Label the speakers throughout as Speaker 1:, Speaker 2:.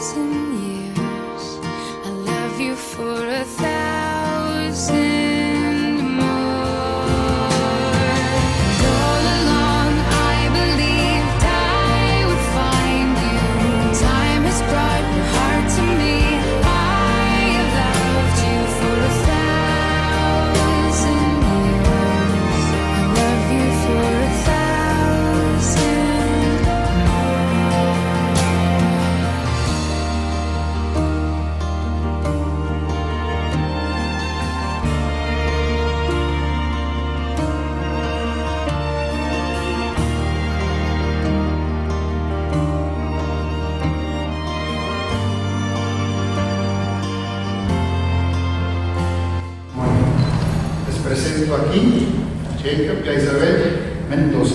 Speaker 1: years. I love you for 1,000 more. And all along I believed I would find you. Time has brought your heart to me. I have loved you for 1,000 years. I love you for 1,000 more.
Speaker 2: Les presento aquí a Jacob y a Isabel Mendoza.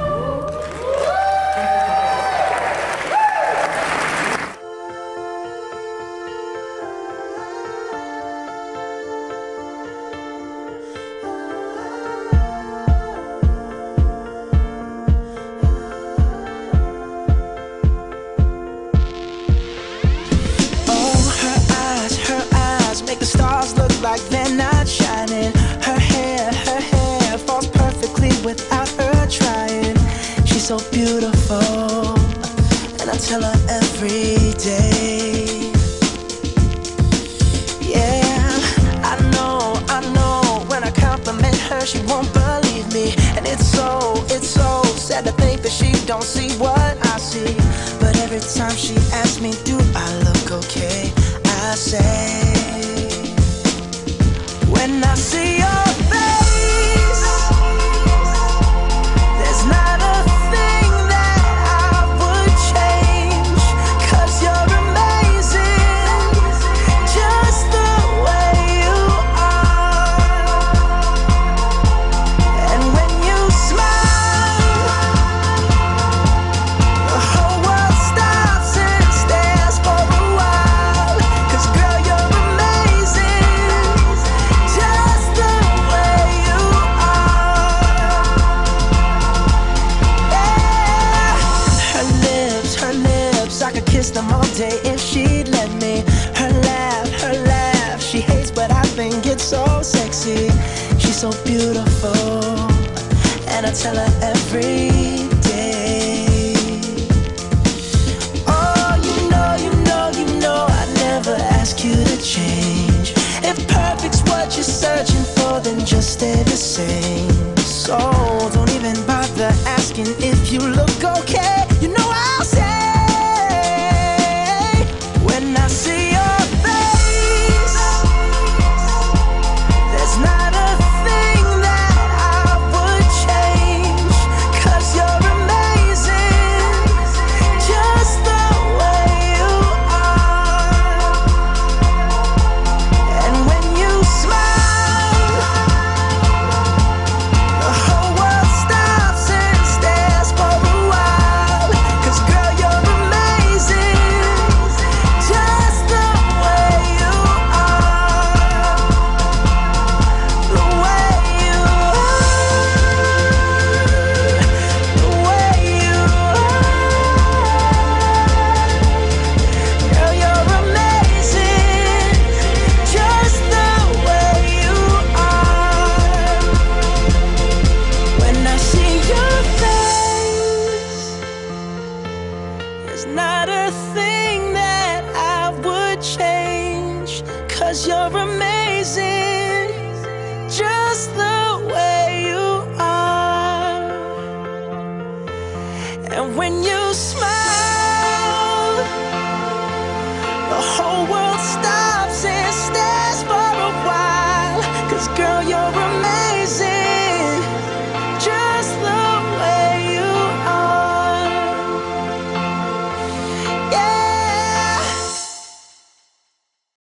Speaker 3: Oh, her eyes make the stars look like they're not shining. Her hair falls perfectly without her trying. She's so beautiful, and I tell her every day. Yeah, I know, when I compliment her, she won't believe me. And it's so sad to think that she don't see what I see. But every time she asks me, do I look okay? I say, when I see your face, there's not a thing that I would change. 'Cause you're amazing, just the way you are. And when you smile, the whole world stops and stares for a while. 'Cause girl, you're amazing, just the way you are. Yeah. Her lips, I could kiss them all day if she'd let me. Her laugh, she hates, but I think it's so sexy. She's so beautiful, and I tell her every day. Oh, you know, I never ask you to change. If perfect's what you're searching for, then just stay the same. So don't even bother asking if you look okay. You know I'll say, when I see your face, there's not a thing that I would change. 'Cause you're amazing, just the way you are. And when you smile, the whole world stops and stares for a while. 'Cause girl, you're amazing, just the way you are. The way you are. The way you are. Girl, you're amazing, just the way you are. When I see your face, there's not a thing that I would change. 'Cause you're amazing, just the way you are. And when you smile, the whole world